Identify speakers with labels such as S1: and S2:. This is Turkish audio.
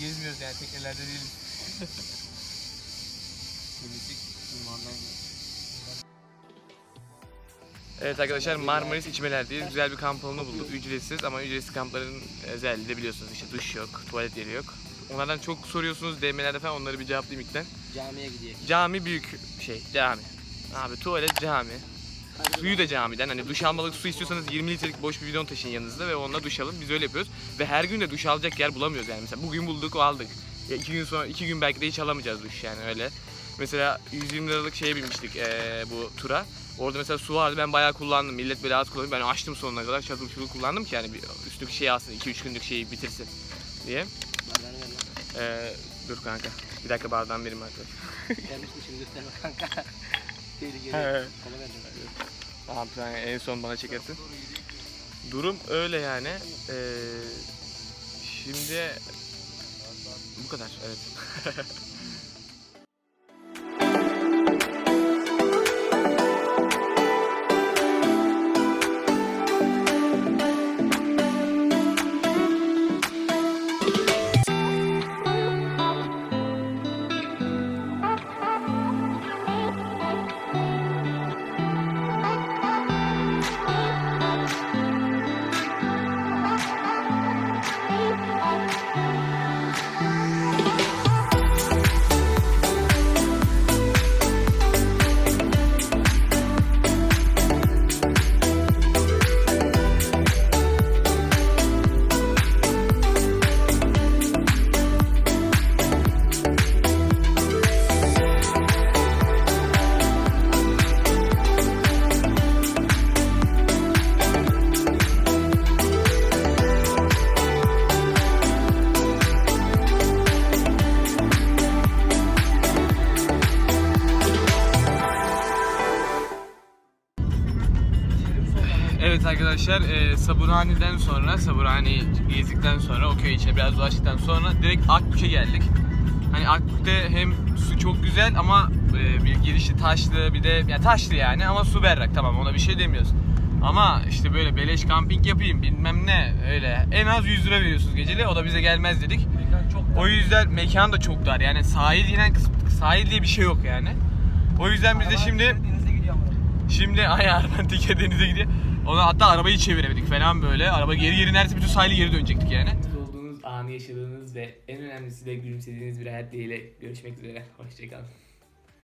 S1: gezmiyoruz yani, teknelerde değiliz. Evet arkadaşlar, Marmaris İçmeler'deyiz. Güzel bir kamp alanı bulduk. Ücretsiz ama ücretsiz kampların özelliği de biliyorsunuz, işte duş yok, tuvalet yeri yok. Onlardan çok soruyorsunuz DM'lerde falan, onları bir cevaplayayım ilkten.
S2: Camiye gidiyor.
S1: Cami büyük şey, cami. Abi tuvalet cami. Suyu da camiden, hani duş almalık su istiyorsanız 20 litrelik boş bir bidon taşıyın yanınızda ve onunla duş alın. Biz öyle yapıyoruz ve her gün de duş alacak yer bulamıyoruz yani. Mesela bugün bulduk, o aldık. Ya 2 gün sonra, 2 gün belki de hiç alamayacağız duş yani, öyle. Mesela 120 liralık şeye binmiştik bu tura. Orada mesela su vardı, ben bayağı kullandım. Millet böyle az kullanıyor. Ben açtım sonuna kadar, çatıl çubuğu kullandım ki yani bir üstlük şey alsın, 2-3 günlük şeyi bitirsin diye. Dur kanka. Bir dakika, bardağım benim arkadaş.
S2: Gelmiştim şimdi, gösterme kanka. Tehlikeli.
S1: Tamam, en son bana çekersin. Durum öyle yani. Şimdi bu kadar, evet. Evet arkadaşlar, Saburhani'den sonra, Saburhani'yi gezdikten sonra, o köy içine biraz dolaştıktan sonra direkt Akbük'e geldik. Hani Akbük'te hem su çok güzel ama bir girişi taşlı, bir de yani taşlı yani ama su berrak, tamam, ona bir şey demiyoruz. Ama işte böyle beleş kamping yapayım bilmem ne, öyle en az 100 lira veriyorsunuz geceli, o da bize gelmez dedik. O yüzden mekan da çok dar yani, sahil diye bir şey yok yani. O yüzden biz de şimdi arabanın teke denize gidiyor. Ona hatta arabayı çeviremedik falan böyle. Araba geri neredeyse bütün sahili geri dönecektik yani. Olduğunuz anı yaşadığınız ve en önemlisi de gülümsediğiniz bir hayat dileğiyle görüşmek üzere. Hoşçakalın.